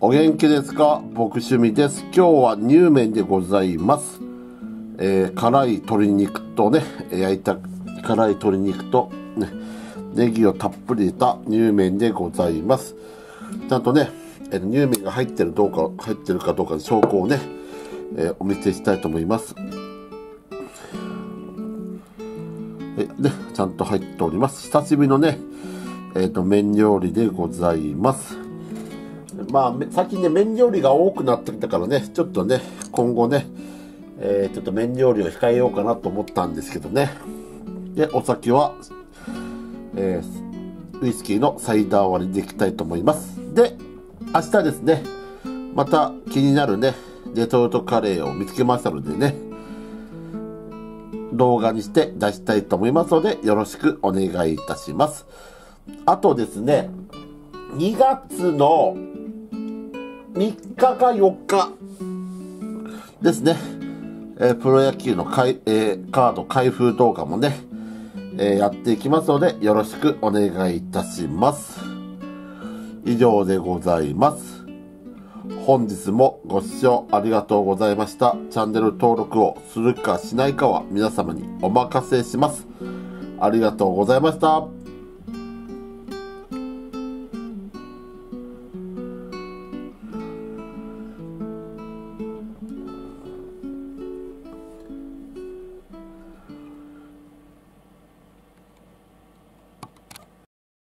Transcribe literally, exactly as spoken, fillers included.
お元気ですか？僕趣味です。今日は乳麺でございます。えー、辛い鶏肉とね、焼いた辛い鶏肉とね、ネギをたっぷり入れた乳麺でございます。ちゃんとね、えー、乳麺が入ってるどうか、入ってるかどうかの証拠をね、えー、お見せしたいと思います。えで、ちゃんと入っております。久しぶりのね、えっと、麺料理でございます。まあ、最近ね、麺料理が多くなってきたからね、ちょっとね、今後ね、えー、ちょっと麺料理を控えようかなと思ったんですけどね。で、お酒は、えー、ウイスキーのサイダー割りでいきたいと思います。で、明日ですね、また気になるね、レトルトカレーを見つけましたのでね、動画にして出したいと思いますので、よろしくお願いいたします。あとですね、にがつのみっかかよっかですね、えー、プロ野球のかい、えー、カード開封動画もね、えー、やっていきますので、よろしくお願いいたします。以上でございます。本日もご視聴ありがとうございました。チャンネル登録をするかしないかは皆様にお任せします。ありがとうございました。